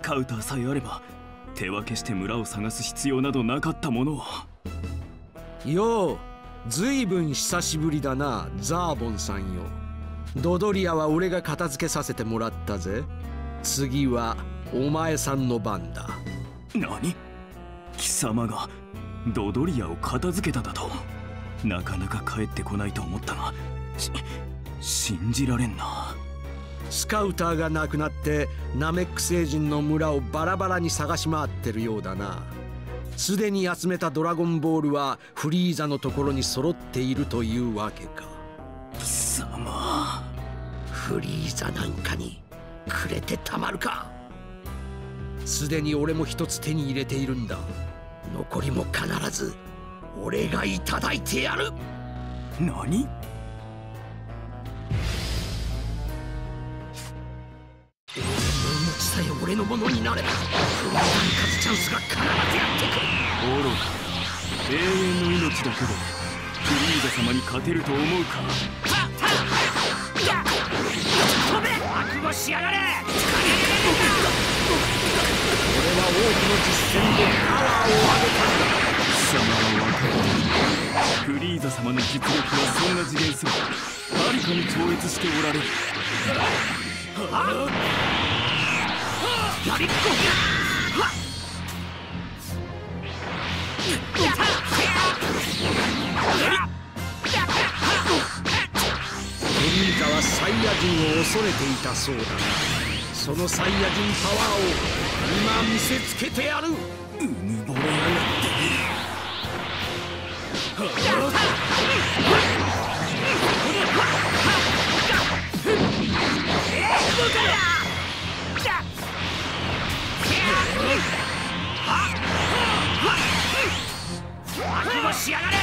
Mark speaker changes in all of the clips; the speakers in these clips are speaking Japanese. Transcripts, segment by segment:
Speaker 1: カウターさえあれば手分けして村を探す必要などなかったものを。
Speaker 2: よう、ずいぶん久しぶりだな、ザーボンさんよ。ドドリアは俺が片付けさせてもらったぜ。次はお前さんの番だ。
Speaker 1: 何？貴様がドドリアを片付けただと？なかなか帰ってこないと思ったが、信じられんな。
Speaker 2: スカウターが亡くなってナメック星人の村をバラバラに探し回ってるようだな。すでに集めたドラゴンボールはフリーザのところに揃っているというわけか。
Speaker 1: 貴様、
Speaker 2: フリーザなんかにくれてたまるか。すでに俺も一つ手に入れているんだ。残りも必ず俺がいただいてやる。
Speaker 1: 何？
Speaker 2: お前の命さえ俺のものになればフリーザに勝つチャンスが必ずやってくる。
Speaker 1: 愚か。永遠の命だけでフリーザ様に勝てると思うか？
Speaker 3: 飛べ！覚悟しやがれ！
Speaker 2: 俺は多くの実戦でパワーを上げたんだ。
Speaker 1: 貴様は分かっている。フリーザ様の実力はそんな次元すらはるかに超越しておられる。
Speaker 3: やりっこ！
Speaker 2: フリーザはサイヤ人を恐れていたそうだな。そのサイヤ人パワーを今見せつけてやる。
Speaker 1: うぬぼれやがって。
Speaker 3: 覚悟しやがれ！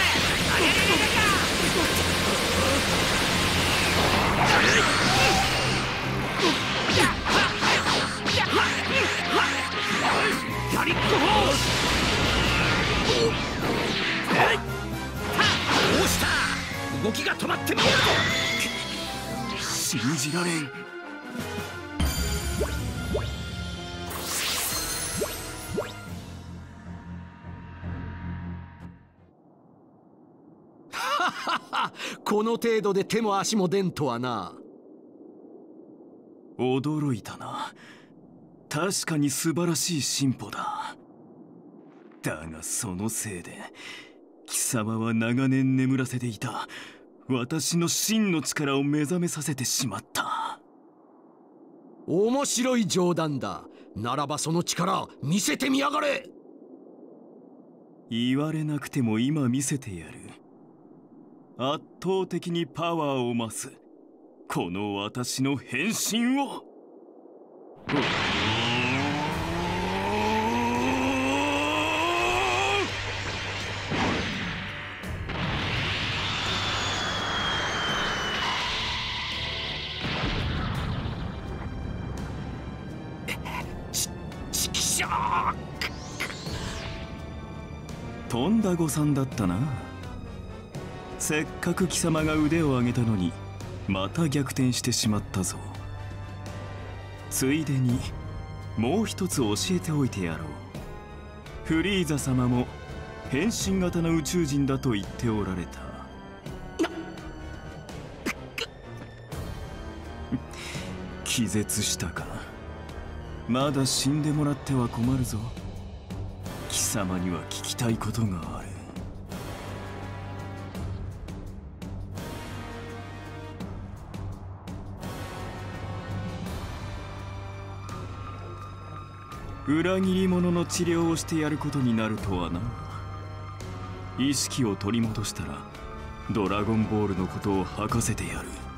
Speaker 3: やりっこほう！どうした？動きが止まって見えるぞ！
Speaker 1: 信じられん。
Speaker 2: この程度で手も足も出んとはな。
Speaker 1: 驚いたな。確かに素晴らしい進歩だ。だがそのせいで貴様は長年眠らせていた私の真の力を目覚めさせてしまった。
Speaker 2: 面白い冗談だ。ならばその力見せてみやがれ。
Speaker 1: 言われなくても今見せてやる。圧倒的にパワーを増すこの私の変身を。
Speaker 3: ちきしょう！
Speaker 1: とんだ誤算だったな。せっかく貴様が腕を上げたのにまた逆転してしまったぞ。ついでにもう一つ教えておいてやろう。フリーザ様も変身型の宇宙人だと言っておられた。気絶したか？まだ死んでもらっては困るぞ。貴様には聞きたいことがある。裏切り者の治療をしてやることになるとはな。意識を取り戻したらドラゴンボールのことを吐かせてやる。